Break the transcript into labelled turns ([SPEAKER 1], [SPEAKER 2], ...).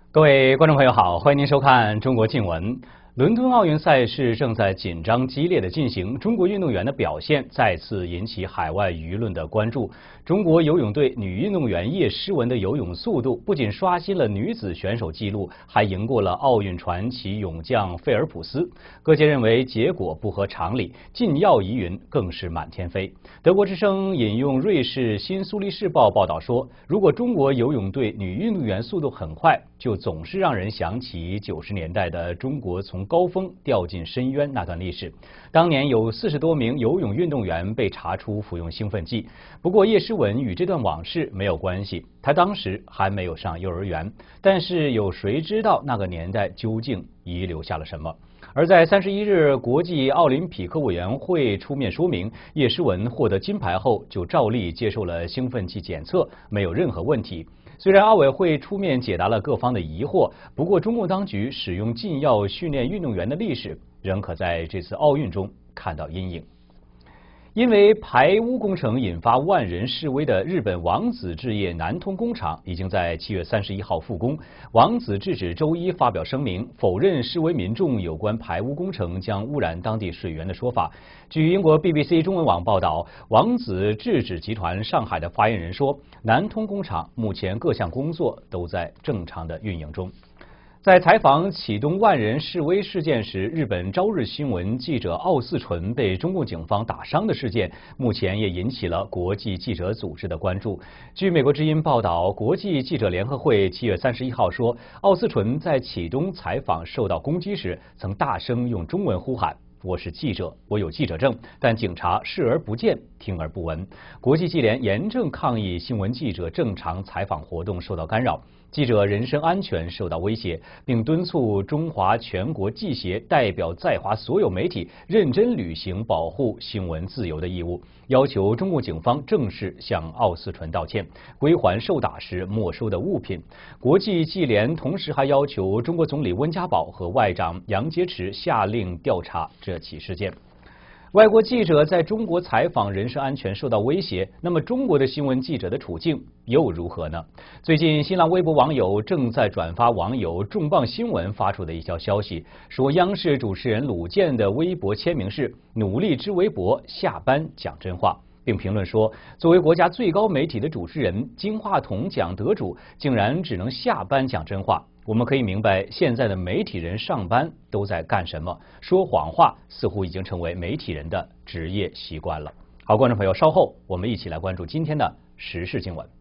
[SPEAKER 1] 各位观众朋友好，欢迎您收看中国静闻。伦敦奥运赛事正在紧张激烈的进行，中国运动员的表现再次引起海外舆论的关注。中国游泳队女运动员叶诗文的游泳速度不仅刷新了女子选手纪录，还赢过了奥运传奇泳将费尔普斯。各界认为结果不合常理，禁药疑云更是满天飞。德国之声引用瑞士新苏黎世报报道说，如果中国游泳队女运动员速度很快，就总是让人想起90年代的中国从高峰掉进深渊那段历史。当年有40多名游泳运动员被查出服用兴奋剂，不过叶诗文与这段往事没有关系，她当时还没有上幼儿园。但是有谁知道那个年代究竟遗留下了什么？而在31日，国际奥林匹克委员会出面说明，叶诗文获得金牌后就照例接受了兴奋剂检测，没有任何问题。虽然奥委会出面解答了各方的疑惑，不过中共当局使用禁药训练运动员的历史，仍可在这次奥运中看到阴影。因为排污工程引发万人示威的日本王子制业南通工厂已经在7月31号复工。王子制止周一发表声明，否认示威民众有关排污工程将污染当地水源的说法。据英国 BBC 中文网报道，王子制止集团上海的发言人说，南通工厂目前各项工作都在正常的运营中。在采访启东万人示威事件时，日本朝日新闻记者奥四纯被中共警方打伤的事件，目前也引起了国际记者组织的关注。据美国之音报道，国际记者联合会7月31号说，奥四纯在启东采访受到攻击时，曾大声用中文呼喊：“我是记者，我有记者证，但警察视而不见，听而不闻。”国际记联严正抗议新闻记者正常采访活动受到干扰，记者人身安全受到威胁，并敦促中华全国记协代表在华所有媒体认真履行保护新闻自由的义务，要求中共警方正式向奥四纯道歉，归还受打时没收的物品。国际记联同时还要求中国总理温家宝和外长杨洁篪下令调查这起事件。外国记者在中国采访人身安全受到威胁，那么中国的新闻记者的处境又如何呢？最近新浪微博网友正在转发网友重磅新闻发出的一条消息，说央视主持人鲁健的微博签名是“努力之微博，下班讲真话”，并评论说，作为国家最高媒体的主持人，金话筒奖得主竟然只能下班讲真话。我们可以明白，现在的媒体人上班都在干什么？说谎话似乎已经成为媒体人的职业习惯了。好，观众朋友，稍后我们一起来关注今天的时事新闻。